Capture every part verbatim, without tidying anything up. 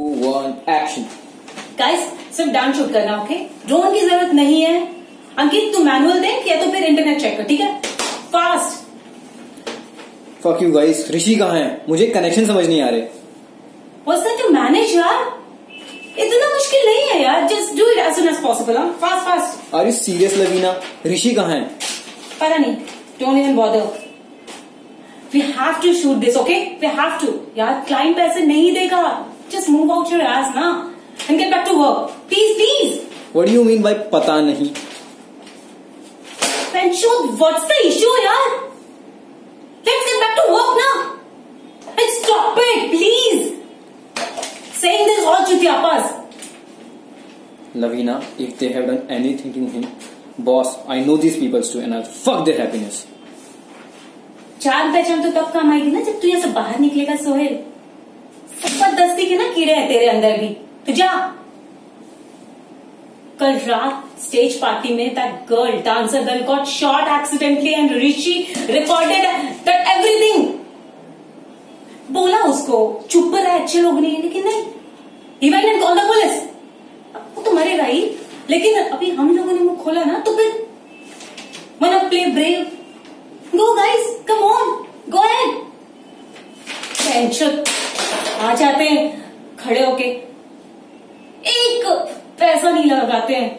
One action. Guys सिर्फ dance shoot करना, okay? Drone की जरूरत नहीं है। अंकित तू मैनुअल देख या तो फिर इंटरनेट चेक कर, ठीक है? Fast. Fuck you guys, Rishi कहाँ है? मुझे कनेक्शन समझ नहीं आ रहे। What's that to manage यार? इतना मुश्किल नहीं है यार, just do it as soon as possible. हाँ, fast fast. Are you serious Lavina? Rishi कहाँ है? पता नहीं, don't even bother. We have to shoot this, okay? We have to. यार क्लाइंट पैसे नहीं देगा, just move out your ass ना and get back to work, please please. What do you mean by पता नहीं? व्हाट्स द इश्यू यार? Let's get back to work ना and stop it please. Saying this all chutyapas. Lavina, if they have done anything to him, boss, I know these people too, and I'll fuck their happiness. जान पहचान तो तब काम आएगी ना जब तू यहाँ से बाहर निकलेगा सोहेल। जबरदस्ती के ना कीड़े हैं तेरे अंदर भी, तो जा। कल रात स्टेज पार्टी में that girl dancer girl got shot accidentally and Rishi recorded that everything. बोला उसको चुप रहा, अच्छे लोग नहीं, लेकिन नहीं, he went and called the police. वो तो मरेगा ही, लेकिन अभी हम लोगों ने मुंह खोला ना तो फिर wanna play brave? Go guys, come on, go ahead. Tension आ जाते हैं खड़े होके, एक पैसा नहीं लगाते हैं।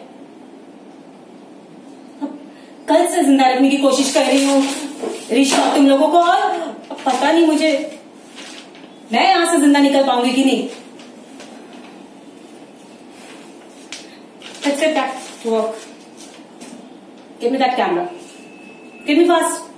अब कल से जिंदा रखने की कोशिश कर रही हूँ ऋषि तुम लोगों को, और पता नहीं मुझे मैं यहां से जिंदा निकल पाऊंगी कि नहीं। Let's get back to work. Give me that camera. Give me fast.